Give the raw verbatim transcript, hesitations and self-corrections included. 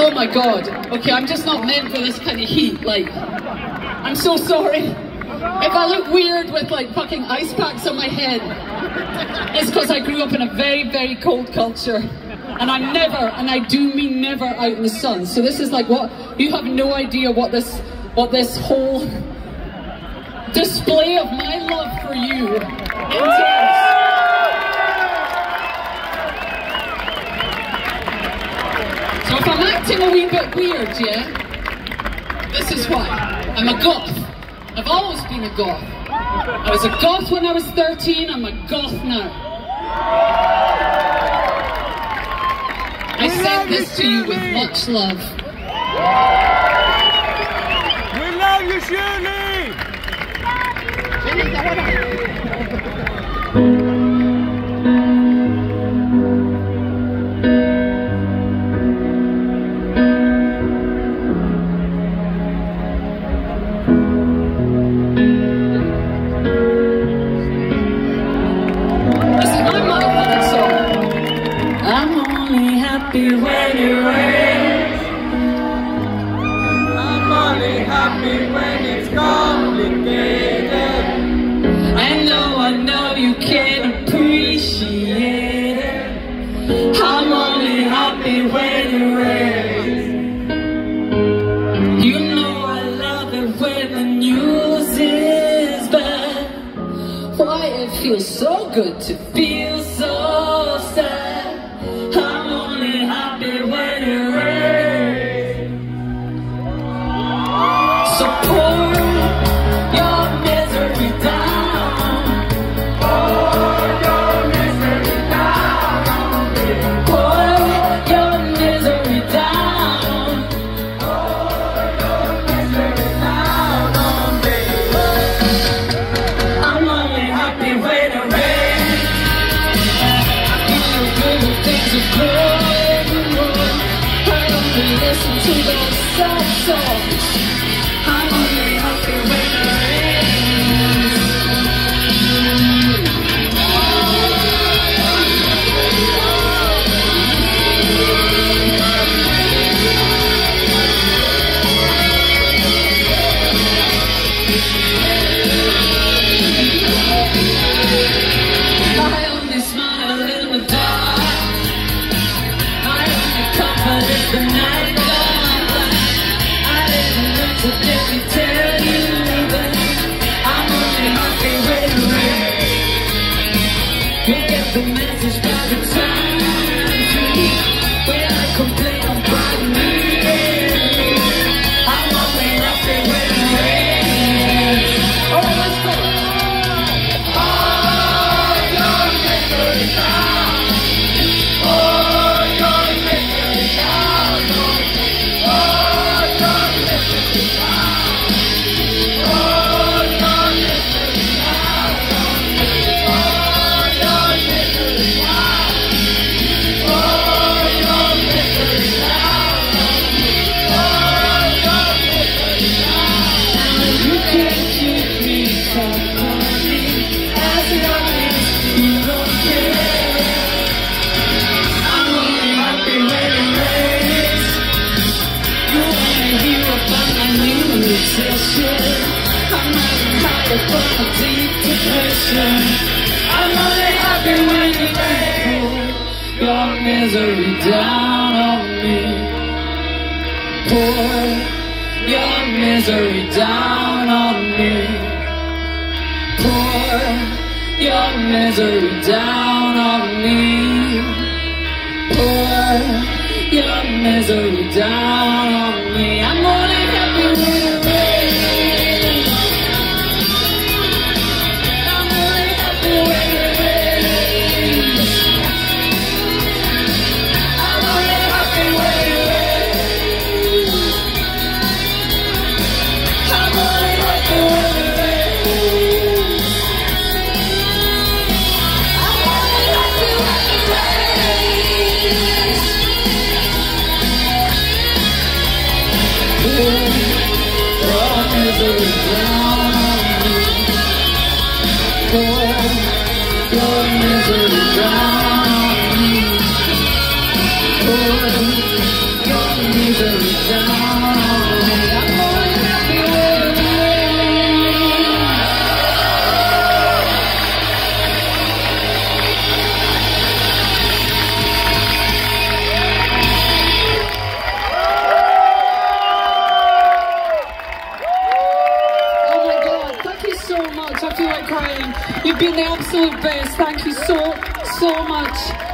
Oh my god. Okay, I'm just not meant for this kind of heat. Like, I'm so sorry. If I look weird with like fucking ice packs on my head, it's because I grew up in a very, very cold culture. And I'm never, and I do mean never, out in the sun. So this is like what, you have no idea what this, what this whole display of my love for you entails. So if I'm acting a wee bit weird, yeah, this is why. I'm a goth. I've always been a goth. I was a goth when I was thirteen, I'm a goth now. I sent this to you with much love. We love you, Shirley! When it rains, I'm only happy when it's complicated. I know, I know you can appreciate it. I'm only happy when it rains. You know I love it when the news is bad. Why it feels so good to feel so sad. So pour your misery down. Pour your misery down on me. Pour your misery down. Pour your misery down on me. I'm only happy when it rains. I feel good when things are good. I only listen to those sad songs. I'm only happy when it rains. I only smile in the dark. My only comfort is the night light. I didn't know to let me tell you that I'm only happy when it rains. You get the message by the time when I complain I'm crying. I'm only happy when it rains. Oh, let's go. Oh, your misery down. Oh, your misery down. Oh, your misery down. Oh, your misery down. Oh, your misery down. Oh, your misery down. Oh, your misery down. And you can't keep me company as long as you don't care. I'm only happy when it rains. You wanna hear about my new obsession. I'm not tired from a deep depression. I'm only happy when you pour your misery down on me. Pour your misery down on me. Pour your misery down on me. Pour your misery down on me. I'm only happy when it rains. I'm only happy when it rains. I'm only happy when it rains. I'm only happy when it rains. I'm only happy when it rains. Your misery down on me. Pour your misery down on me. Pour your misery so much. I feel like crying. You've been the absolute best. Thank you so, so much.